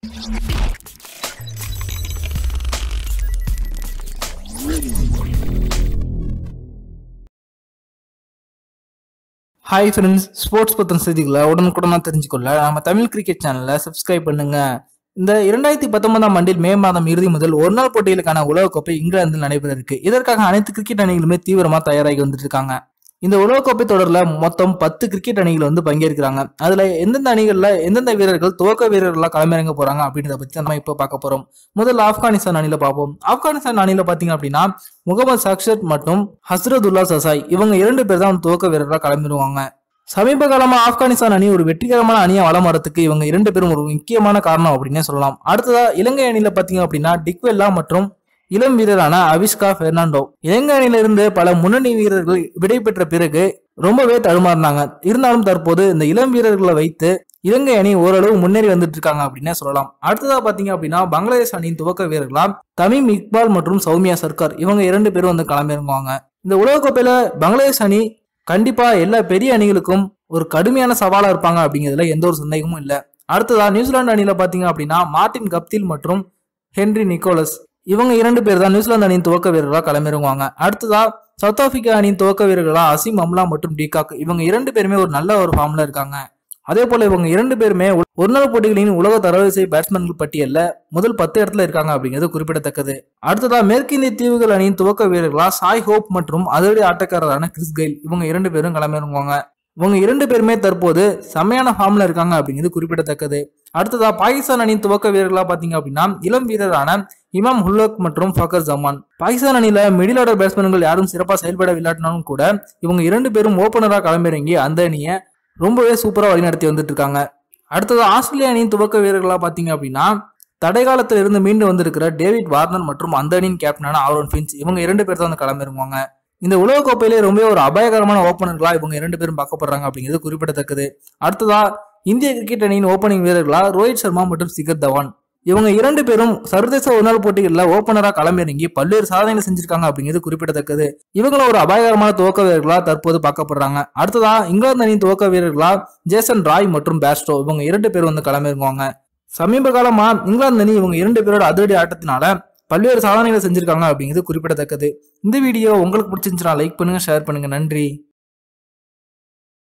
Hi friends, sports பத்தின செய்திகளை உடனுக்குடனா தெரிஞ்சுக்கொள்ள நம்ம தமிழ் கிரிக்கெட் சேனலை சப்ஸ்கிரைப் பண்ணுங்க. இந்த 2019ஆம் ஆண்டில் மே மாதம் இறுதி முதல் ஒருநாள் போட்டிகளுக்கான உலகக்கோப்பை இங்கிலாந்தில் நடைபெற இருக்கு. இதற்காக அனைத்து கிரிக்கெட் அணிகளுமே தீவிரமா தயாராகி வந்துட்டு இருக்காங்க. இந்த உலகக்கோப்பை தொடர்ல மொத்தம் 10 கிரிக்கெட் அணிகள் பங்கேற்கிறாங்க. அதுல எந்தெந்த அணிகள்ல எந்தெந்த வீரர்கள் துவக்க வீரர்களா களமிறங்க போறாங்க அப்படின்றத பத்தி நம்ம இப்ப பார்க்க போறோம். முதல்ல ஆப்கானிஸ்தான் அணியில பார்ப்போம். ஆப்கானிஸ்தான் அணியில பாத்தீங்க அப்படின்னா முகமது சாக்ஷத் மற்றும் ஹஸ்ரதுல்லா சசாய் இவங்க 2 பேர் தான் துவக்க வீரர்களா களமிடுவாங்க. சமீப காலமா ஆப்கானிஸ்தான் அணி ஒரு வெற்றிகரமான அணியா வளம் வரதுக்கு இவங்க 2 பேரும் ஒரு முக்கியமான காரணம் அப்படின்னே சொல்லலாம். அடுத்ததா இலங்கை அணியில பாத்தீங்க அப்படின்னா டிக்வெல்லா மற்றும் இளம் வீரரான அவிஷ்கா பெர்னாண்டோ. இலங்கை அணியில இருந்து பல முன்னணி வீரர்கள் விடை பெற்ற பிறகு ரொம்பவே தடுமாறினாங்க. இருந்தாலும் தற்போது இந்த இளம் வீரர்களை வைத்து இலங்கை அணி ஓரளவு முன்னேறி வந்துட்டு இருக்காங்க அப்படின்னே சொல்லலாம். அடுத்ததா பாத்தீங்க அப்படின்னா பங்களாதேஷ் அணியின் துவக்க வீரர்களா தமீம் இக்பால் மற்றும் சௌமியா சர்க்கார் இவங்க 2 பேரும் களமிறங்குவாங்க. இந்த உலகக்கோப்பையில பங்களாதேஷ் அணி கண்டிப்பா எல்லா பெரிய அணிகளுக்கும் ஒரு கடுமையான சவாலா இருப்பாங்க அப்படிங்கிறதுல எந்த ஒரு சந்தேகமும் இல்ல. அடுத்ததா நியூசிலாந்து அணியில பாத்தீங்க அப்படின்னா மார்டின் கப்தில் மற்றும் ஹென்ரி நிக்கோலஸ் இவங்க 2 பேர் தான் நியூசிலாந்து அணியின் துவக்க வீரர்களா களமிறங்குவாங்க. அடுத்ததா சவுத் ஆப்பிரிக்கா அணியின் துவக்க வீரர்களா அசீம் அம்லா மற்றும் டிகாக் இவங்க 2 பேருமே ஒரு நல்ல ஒரு ஃபார்ம்ல இருக்காங்க. அதே போல இவங்க 2 பேருமே ஒருநாள் போட்டிகளின் உலக தரவரிசை பேட்ஸ்மேன்கள் பட்டியல்ல முதல் 10 இடத்துல இருக்காங்க அப்படிங்கிறது குறிப்பிடத்தக்கது. அடுத்ததா மேற்கிந்திய தீவுகள் அணியின் துவக்க வீரர்களா சாய் ஹோப் மற்றும் அதிரடி ஆட்டக்காரரான கிறிஸ் கெயில் இவங்க 2 பேரும் களமிறங்குவாங்க. இவங்க 2 பேருமே தற்போது செம்மையான ஃபார்ம்ல இருக்காங்க அப்படிங்கிறது குறிப்பிடத்தக்கது. அடுத்ததா பாகிஸ்தான் அணியின் துவக்க வீரர்களா பாத்தீங்க அப்படின்னா இளம் வீரரான இமாம் உல்-ஹக் மற்றும் ஃபக்கர் ஜமான். பாகிஸ்தான் அணியில மிடில் ஆர்டர் பேட்ஸ்மேன்கள் யாரும் சிறப்பா செயல்பட விளையாட்டினாலும் கூட இவங்க 2 பேரும் ஓபனரா களமிறங்கி அந்த அணியை ரொம்பவே சூப்பரா வழிநடத்தி வந்துட்டு இருக்காங்க. அடுத்தது ஆஸ்திரேலியா அணியின் துவக்க வீரர்களா பாத்தீங்க அப்படின்னா தடைகாலத்தில் இருந்து மீண்டு வந்திருக்கிற டேவிட் வார்னர் மற்றும் அந்த அணியின் கேப்டனான ஆரோன் ஃபின்ச் இவங்க 2 பேர் தான் களமிறங்குவாங்க. இந்த உலகக்கோப்பையிலே ரொம்ப ஒரு அபாயகரமான ஓபனர்களா இவங்க 2 பேரும் பார்க்கப்படுறாங்க அப்படிங்கிறது குறிப்பிடத்தக்கது. அடுத்ததா இந்திய கிரிக்கெட் அணியின் ஓபனிங் வீரர்களா ரோஹித் சர்மா மற்றும் சிகர் தவான் இவங்க 2 பேரும் சர்வதேச ஒருநாள் போட்டிகளில் ஓபனரா களமிறங்கி பல்வேறு சாதனைகள் செஞ்சிருக்காங்க அப்படிங்கிறது குறிப்பிடத்தக்கது. இவங்களும் ஒரு அபாயகரமான துவக்க வீரர்களா தற்போது பார்க்கப்படுறாங்க. அடுத்ததா இங்கிலாந்து அணியின் துவக்க வீரர்களா ஜேசன் ராய் மற்றும் பேஸ்டோ இவங்க 2 பேர் களமிறங்குவாங்க. சமீப காலமா இங்கிலாந்து அணி இவங்க 2 பேரோட அதிரடி ஆட்டத்தினால பல்வேறு சாதனைகளை செஞ்சிருக்காங்க அப்படிங்கிறது குறிப்பிடத்தக்கது. இந்த வீடியோ உங்களுக்கு பிடிச்சிருந்துச்சுன்னா லைக் பண்ணுங்க, ஷேர் பண்ணுங்க. நன்றி.